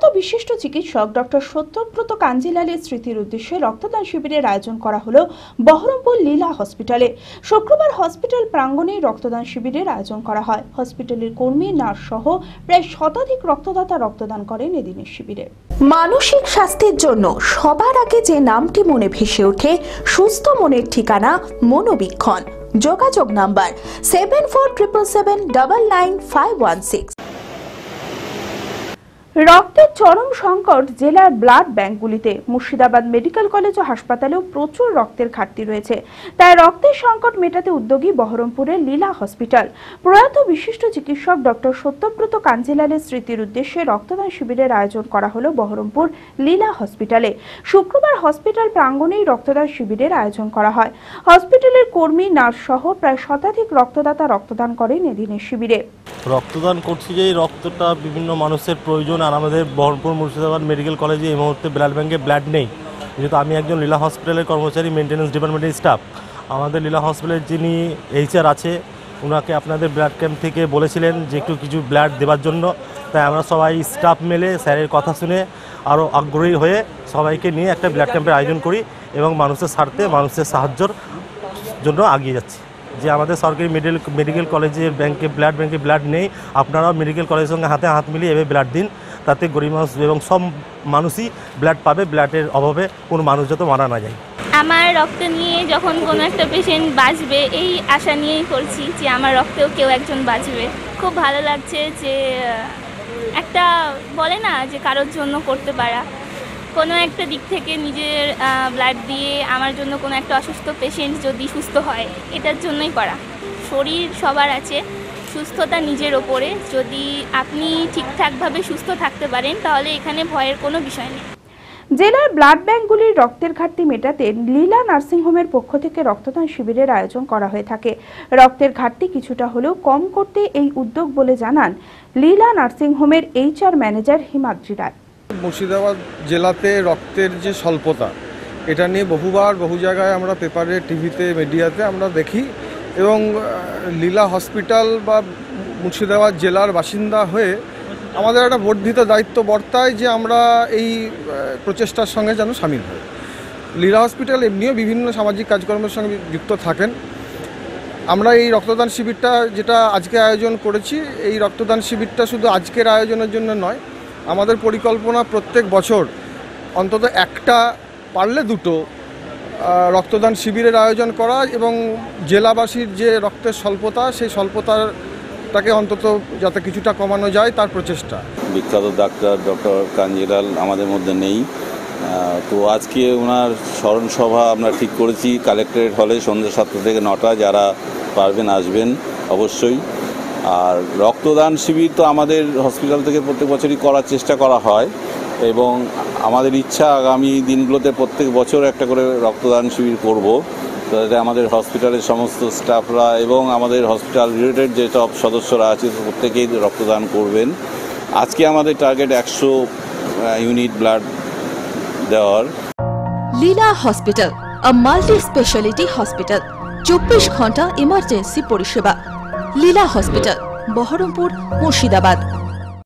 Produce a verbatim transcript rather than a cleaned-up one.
বিশিষ্ট চিকিৎসক ডক্টর সত্যব্রত কাঞ্জিলালের স্মৃতির উদ্দেশ্যে রক্তদান শিবিরের আয়োজন করা হলো বহরমপুর লীলা হসপিটালে। শুক্রবার হসপিটাল প্রাঙ্গণে রক্তদান শিবিরের আয়োজন করা হয়। হসপিটালের কর্মী, নার্স সহ প্রায় শতাধিক রক্তদাতা রক্তদান করেন এদিনের শিবিরে। মানসিক স্বাস্থ্যের জন্য সবার আগে যে নামটি মনে ভেসে ওঠে, সুস্থ মনের ঠিকানা মনোবীক্ষণ। যোগাযোগ number seven four triple seven double nine five one six. রক্তের চরম সংকট জেলার ব্লাড ব্যাংকগুলিতে। মুর্শিদাবাদ মেডিকেল কলেজ ও হাসপাতালেও প্রচুর রক্তের ঘাটতি রয়েছে, তাই রক্তের সংকট মেটাতে উদ্যোগী বহরমপুরের লীলা হসপিটাল। প্রয়াত বিশিষ্ট চিকিৎসক ডক্টর সত্যব্রত কাঞ্জিলালের স্মৃতির উদ্দেশ্যে রক্তদান শিবিরের আয়োজন করা হলো বহরমপুর লীলা হসপিটালে। শুক্রবার হসপিটাল প্রাঙ্গণেই রক্তদান শিবিরের আয়োজন করা হয়। হসপিটালের কর্মী, নার্স সহ প্রায় শতাধিক রক্তদাতা রক্তদান করেন এদিনের শিবিরে। রক্তদান করছি যে এই রক্তটা বিভিন্ন মানুষের প্রয়োজন, আর আমাদের বহরমপুর মুর্শিদাবাদ মেডিকেল কলেজে এই মুহূর্তে ব্লাড ব্যাঙ্কে ব্লাড নেই। যেহেতু আমি একজন লীলা হসপিটালের কর্মচারী, মেনটেন্যান্স ডিপার্টমেন্টের স্টাফ, আমাদের লীলা হসপিটালের যিনি এইচআর আছে ওনাকে আপনাদের ব্লাড ক্যাম্প থেকে বলেছিলেন যে একটু কিছু ব্লাড দেওয়ার জন্য। তাই আমরা সবাই স্টাফ মেলে স্যারের কথা শুনে আরও আগ্রহী হয়ে সবাইকে নিয়ে একটা ব্লাড ক্যাম্পের আয়োজন করি এবং মানুষের স্বার্থে, মানুষের সাহায্যর জন্য এগিয়ে যাচ্ছি। যে আমাদের সরকারি মেডিকেল মেডিকেল কলেজের ব্যাংকে ব্লাড ব্যাংকে ব্লাড নেই, আপনারাও মেডিকেল কলেজের সঙ্গে হাতে হাত মিলিয়ে এভাবে ব্লাড দিন, তাতে গরিব মানুষ এবং সব মানুষই ব্লাড পাবে। ব্লাডের অভাবে কোনো মানুষ যত মারা না যায়। আমার রক্ত নিয়ে যখন কোনো একটা পেশেন্ট বাঁচবে এই আশা নিয়েই করছি যে আমার রক্তেও কেউ একজন বাঁচবে। খুব ভালো লাগছে যে একটা বলে না যে কারোর জন্য করতে পারা, কোনো একটা দিক থেকে নিজের ব্লাড দিয়ে আমার জন্য কোনো একটা অসুস্থ পেশেন্ট যদি সুস্থ হয়, এটার জন্যই করা। শরীর সবার আছে, সুস্থতা নিজের ওপরে। যদি আপনি ঠিকঠাকভাবে সুস্থ থাকতে পারেন তাহলে এখানে ভয়ের কোনো বিষয় নেই। জেলার ব্লাড ব্যাংকগুলির রক্তের ঘাটতি মেটাতে লীলা নার্সিংহোমের পক্ষ থেকে রক্তদান শিবিরের আয়োজন করা হয়ে থাকে। রক্তের ঘাটতি কিছুটা হলেও কম করতে এই উদ্যোগ বলে জানান লীলা নার্সিংহোমের এইচআর ম্যানেজার হিমাদ্রি রায়। মুর্শিদাবাদ জেলাতে রক্তের যে স্বল্পতা, এটা নিয়ে বহুবার বহু জায়গায় আমরা পেপারে, টিভিতে, মিডিয়াতে আমরা দেখি এবং লীলা হসপিটাল বা মুর্শিদাবাদ জেলার বাসিন্দা হয়ে আমাদের একটা বর্ধিত দায়িত্ব বর্তায় যে আমরা এই প্রচেষ্টার সঙ্গে যেন সামিল হই। লীলা হসপিটাল এমনিও বিভিন্ন সামাজিক কাজকর্মের সঙ্গে যুক্ত থাকেন। আমরা এই রক্তদান শিবিরটা যেটা আজকে আয়োজন করেছি, এই রক্তদান শিবিরটা শুধু আজকের আয়োজনের জন্য নয়, আমাদের পরিকল্পনা প্রত্যেক বছর অন্তত একটা, পারলে দুটো রক্তদান শিবিরের আয়োজন করা এবং জেলাবাসীর যে রক্তের স্বল্পতা, সেই স্বল্পতাটাকে অন্তত যাতে কিছুটা কমানো যায় তার প্রচেষ্টা। বিখ্যাত ডাক্তার ডক্টর কাঞ্জিলাল আমাদের মধ্যে নেই, তো আজকে ওনার স্মরণ সভা আমরা ঠিক করেছি কালেক্টরেট হলে সন্ধ্যা সাতটা থেকে নটা। যারা পারবেন আসবেন অবশ্যই। আর রক্তদান শিবির তো আমাদের হসপিটাল থেকে প্রত্যেক বছরই করার চেষ্টা করা হয় এবং আমাদের ইচ্ছা আগামী দিনগুলোতে প্রত্যেক বছর একটা করে রক্তদান শিবির করব, যাতে আমাদের হসপিটালের সমস্ত স্টাফরা এবং আমাদের হসপিটাল রিলেটেড যে সব সদস্যরা আছে প্রত্যেকেই রক্তদান করবেন। আজকে আমাদের টার্গেট একশো ইউনিট ব্লাড দেওয়ার। Leela hospital, a multi speciality hospital, চব্বিশ ঘন্টা ইমার্জেন্সি পরিষেবা। লীলা হসপিটাল, বহরমপুর, মুর্শিদাবাদ।